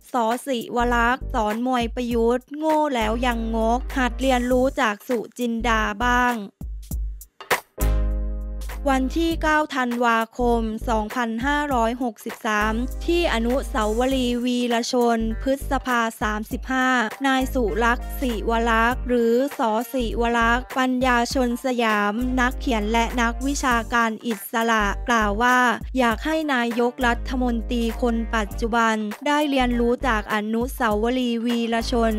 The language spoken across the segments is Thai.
ส.ศิวลักษณ์สอนมวยประยุทธ์โง่แล้วยังงกหัดเรียนรู้จากสุจินดาบ้างวันที่ 9 ธันวาคม 2563 ที่อนุสาวรีย์วีรชนพฤษภา 35 นายสุลักษณ์ศิวลักษณ์หรือส.ศิวลักษณ์ปัญญาชนสยามนักเขียนและนักวิชาการอิสระกล่าวว่าอยากให้นายกรัฐมนตรีคนปัจจุบันได้เรียนรู้จากอนุสาวรีย์วีรชน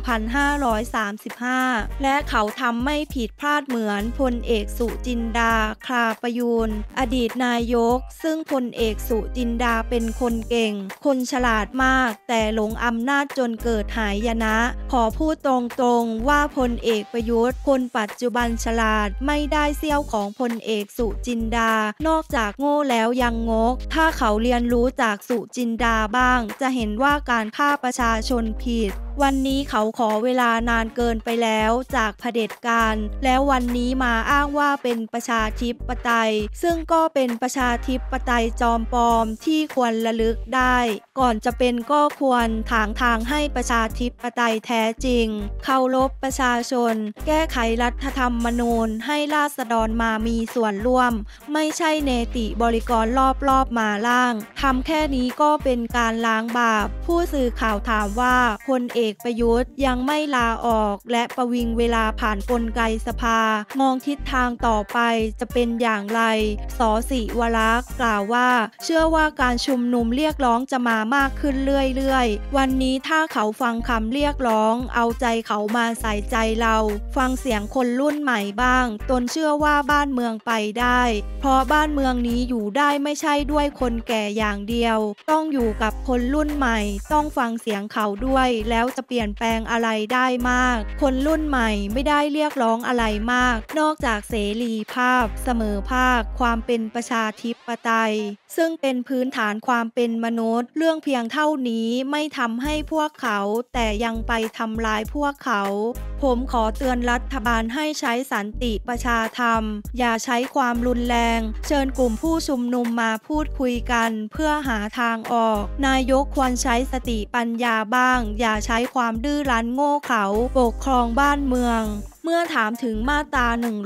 2535 และเขาทำไม่ผิดพลาดเหมือนพลเอกสุจินดาคราประยูรอดีตนายกซึ่งพลเอกสุจินดาเป็นคนเก่งคนฉลาดมากแต่หลงอำนาจจนเกิดหายนะขอพูดตรงๆว่าพลเอกประยุทธ์คนปัจจุบันฉลาดไม่ได้เสี้ยวของพลเอกสุจินดานอกจากโง่แล้วยังงกถ้าเขาเรียนรู้จากสุจินดาบ้างจะเห็นว่าการฆ่าประชาชนผิดวันนี้เขาขอเวลานานเกินไปแล้วจากเผด็จการแล้ววันนี้มาอ้างว่าเป็นประชาธิปไตยซึ่งก็เป็นประชาธิปไตยจอมปลอมที่ควรระลึกได้ก่อนจะเป็นก็ควรถางทางให้ประชาธิปไตยแท้จริงเคารพประชาชนแก้ไขรัฐธรรมนูญให้ราษฎรมามีส่วนร่วมไม่ใช่เนติบริกรรอบมาล่างทำแค่นี้ก็เป็นการล้างบาปผู้สื่อข่าวถามว่าพลเอกประยุทธ์ยังไม่ลาออกและประวิงเวลาผ่านกลไกสภามองทิศทางต่อไปจะเป็นอย่างไรส.ศิวลักษณ์กล่าวว่าเชื่อว่าการชุมนุมเรียกร้องจะมามากขึ้นเรื่อยๆวันนี้ถ้าเขาฟังคำเรียกร้องเอาใจเขามาใส่ใจเราฟังเสียงคนรุ่นใหม่บ้างตนเชื่อว่าบ้านเมืองไปได้เพราะบ้านเมืองนี้อยู่ได้ไม่ใช่ด้วยคนแก่อย่างเดียวต้องอยู่กับคนรุ่นใหม่ต้องฟังเสียงเขาด้วยแล้วจะเปลี่ยนแปลงอะไรได้มากคนรุ่นใหม่ไม่ได้เรียกร้องอะไรมากนอกจากเสรีภาพเสมอภาคความเป็นประชาธิปไตยซึ่งเป็นพื้นฐานความเป็นมนุษย์เรื่องเพียงเท่านี้ไม่ทำให้พวกเขาแต่ยังไปทำลายพวกเขาผมขอเตือนรัฐบาลให้ใช้สันติประชาธรรมอย่าใช้ความรุนแรงเชิญกลุ่มผู้ชุมนุมมาพูดคุยกันเพื่อหาทางออกนายกควรใช้สติปัญญาบ้างอย่าใช้ความดื้อรั้นโง่เขลาปกครองบ้านเมืองเมื่อถามถึงมาตรา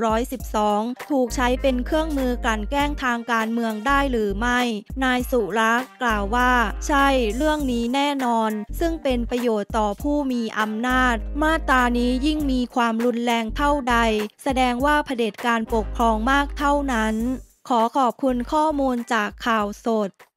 112 ถูกใช้เป็นเครื่องมือกลั่นแกล้งทางการเมืองได้หรือไม่นายสุรักษ์กล่าวว่าใช่เรื่องนี้แน่นอนซึ่งเป็นประโยชน์ต่อผู้มีอำนาจมาตรานี้ยิ่งมีความรุนแรงเท่าใดแสดงว่าเผด็จการปกครองมากเท่านั้นขอขอบคุณข้อมูลจากข่าวสด